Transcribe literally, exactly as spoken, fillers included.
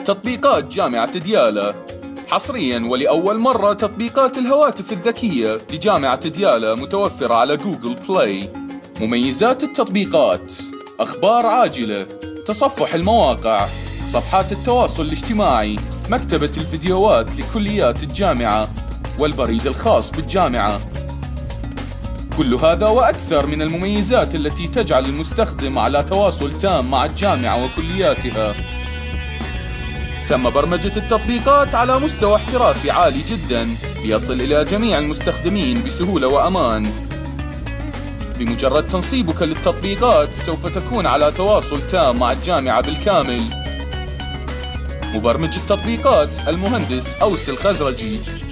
تطبيقات جامعة ديالى. حصرياً ولأول مرة تطبيقات الهواتف الذكية لجامعة ديالى متوفرة على جوجل بلاي. مميزات التطبيقات: أخبار عاجلة، تصفح المواقع، صفحات التواصل الاجتماعي، مكتبة الفيديوهات لكليات الجامعة، والبريد الخاص بالجامعة. كل هذا وأكثر من المميزات التي تجعل المستخدم على تواصل تام مع الجامعة وكلياتها. تم برمجة التطبيقات على مستوى احترافي عالي جدا ليصل إلى جميع المستخدمين بسهولة وأمان. بمجرد تنصيبك للتطبيقات سوف تكون على تواصل تام مع الجامعة بالكامل. مبرمج التطبيقات المهندس أوس الخزرجي.